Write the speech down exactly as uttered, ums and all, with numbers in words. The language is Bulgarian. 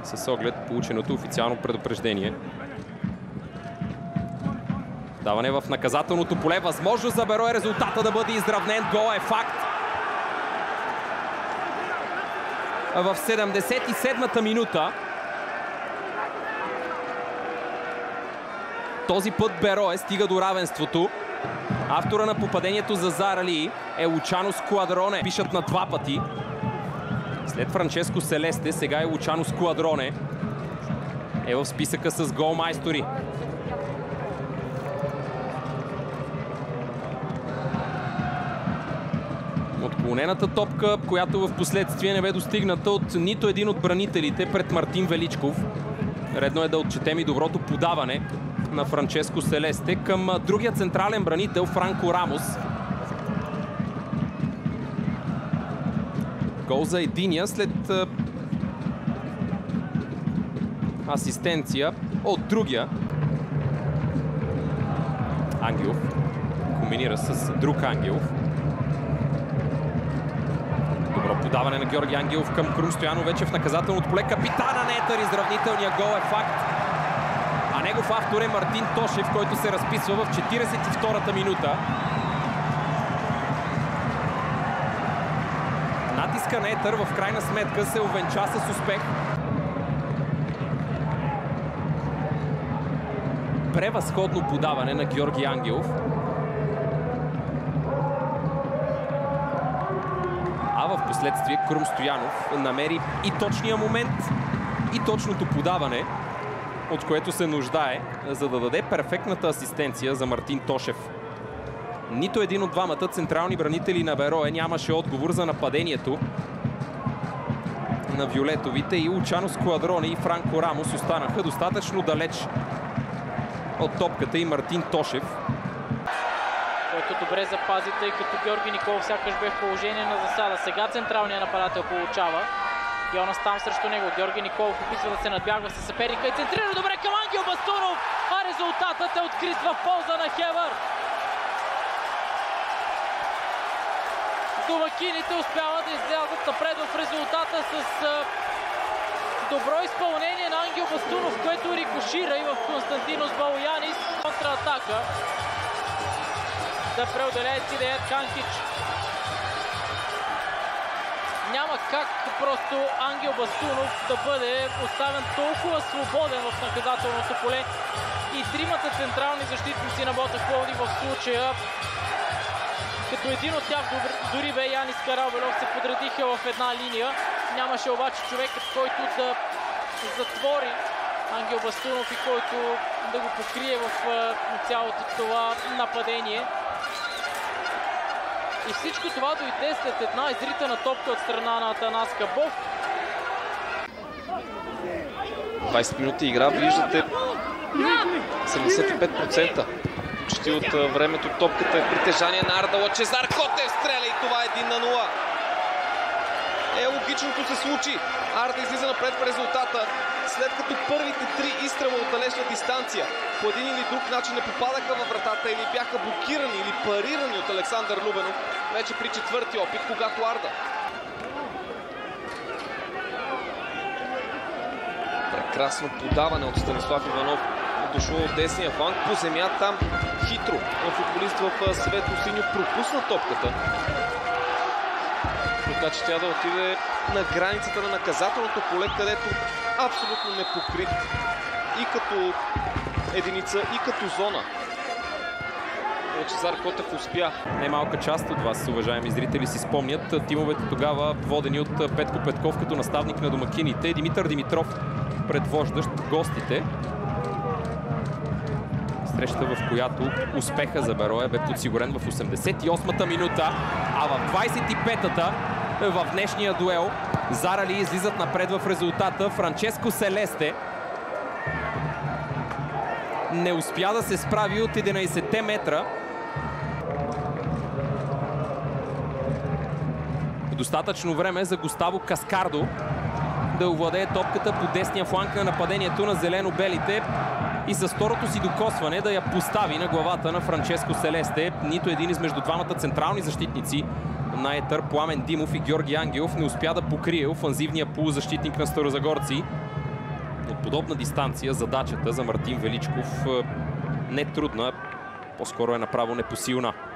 с оглед полученото официално предупреждение. Даване в наказателното поле. Възможност за Берое резултата да бъде изравнен. Гол е факт. В седемдесет и седмата минута този път Берое стига до равенството. Автора на попадението за Зарали е Лучано Скуадроне. Пишат на два пъти. След Франческо Селесте, сега е Лучано Скуадроне. Е в списъка с голмайстори. Отклонената топка, която в последствие не бе достигната от нито един от бранителите пред Мартин Величков. Редно е да отчетем и доброто подаване на Франческо Селесте към другия централен бранител Франко Рамос. Гол за единия след асистенция от другия. Ангелов комбинира с друг Ангелов. Добро подаване на Георги Ангелов към Крум Стоянов вече в наказателното поле. Капитана Нетър, изравнителния гол е факт. А негов автор е Мартин Тошев, който се разписва в четиридесет и втората минута. Натиска на Етър в крайна сметка се увенча с успех. Превъзходно подаване на Георги Ангелов. А в последствие Крум Стоянов намери и точния момент, и точното подаване, от което се нуждае, за да даде перфектната асистенция за Мартин Тошев. Нито един от двамата централни бранители на Берое нямаше отговор за нападението на виолетовите и Лучано Скуадроне и Франко Рамос останаха достатъчно далеч от топката и Мартин Тошев, който добре запази, тъй като Георги Николов сякаш бе в положение на засада. Сега централният нападател получава. Йонас там срещу него. Георги Николов описва да се надбягва с съперника и центрира добре към Ангел Бастунов, а резултатът е открит в полза на Хевър. Домакините успяват да излязат напред в резултата с добро изпълнение на Ангел Бастунов, което рикошира и в Константинос Балоянис. Контратака да преодолее Цидеят Ханкич. Няма как просто Ангел Бастунов да бъде оставен толкова свободен в наказателното поле. И тримата централни защитници на Ботев Пловдив в случая, като един от тях дори бе Янис Карабелов, се подредиха в една линия. Нямаше обаче човекът, който да затвори Ангел Бастунов и който да го покрие в цялото това нападение. И всичко това дойде след една изритана топка от страна на Атанас Кабов. двайсет минути игра, виждате седемдесет и пет процента почти от времето топката е притежание на Арда Лъчезар. Котев стреля и това е един на нула. Е, логичното се случи. Арда излиза напред в резултата, след като първите три изстрела от далечна дистанция по един или друг начин не попадаха във вратата или бяха блокирани или парирани от Александър Любенов вече при четвърти опит, когато Арда. Прекрасно подаване от Станислав Иванов, дошло от десния фланг по земя, там хитро футболист в светло-синьо пропусна топката, така че тя да отиде на границата на наказателното поле, където абсолютно непокрит и като единица, и като зона. Лъчезар Котев успя. Немалка част от вас, уважаеми зрители, си спомнят тимовете тогава, водени от Петко Петков като наставник на домакините, Димитър Димитров предвождащ гостите. Среща, в която успеха за Берое бе подсигурен в осемдесет и осмата минута, а в двайсет и петата в днешния дуел Зарали излизат напред в резултата. Франческо Селесте не успя да се справи от единайсетте метра. Достатъчно време за Густаво Каскардо да овладее топката по десния фланг на нападението на зелено-белите и с второто си докосване да я постави на главата на Франческо Селесте. Нито един измежду двамата централни защитници на Етър, Пламен Димов и Георги Ангелов, не успя да покрие офанзивния полузащитник на старозагорци. от подобна дистанция задачата за Мартин Величков не трудна, по-скоро е направо непосилна.